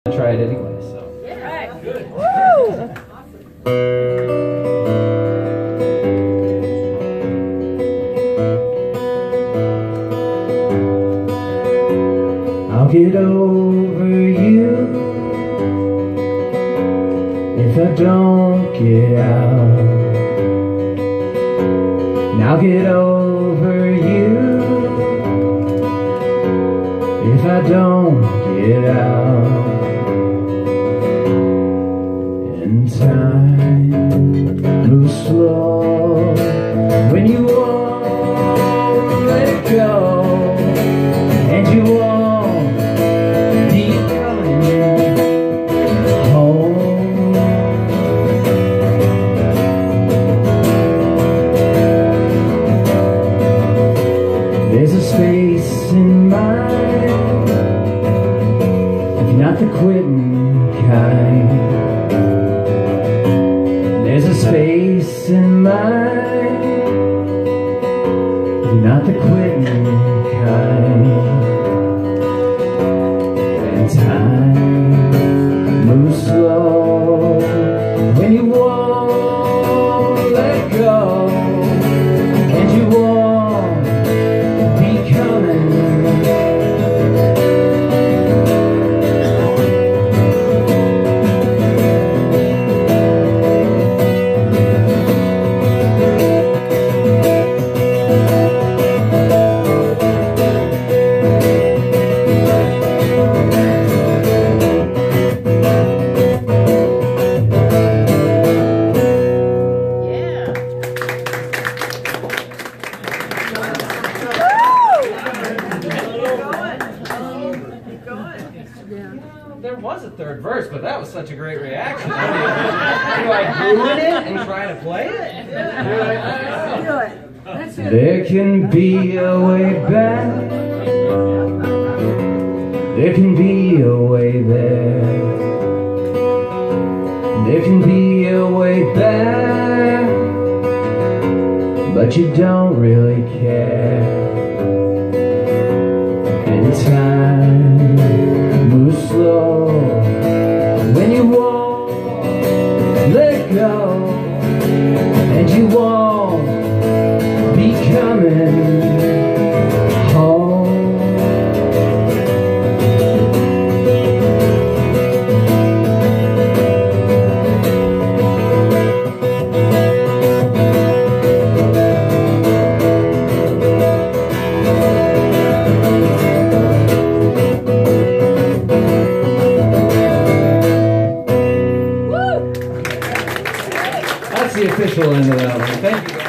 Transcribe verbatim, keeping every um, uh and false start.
Try it anyway, so. Yeah. Good. Woo! I'll get over you if I don't get out. And I'll get over you if I don't get out. And time moves slow when you won't let it go, and you won't be coming home. There's a space in mine if you're not the quittin' kind. There's a space in mine if you're not the quittin' kind. And time moves slow when you won't let go, and you won't be coming. There was a third verse, but that was such a great reaction. I mean, do I ruin it and try to play it? Do it. That's it. There can be a way back. There can be a way there. There can be a way back, but you don't really care. And time moves slow when you won't let go, and you won't be coming home. That's the official end of that one. Thank you guys.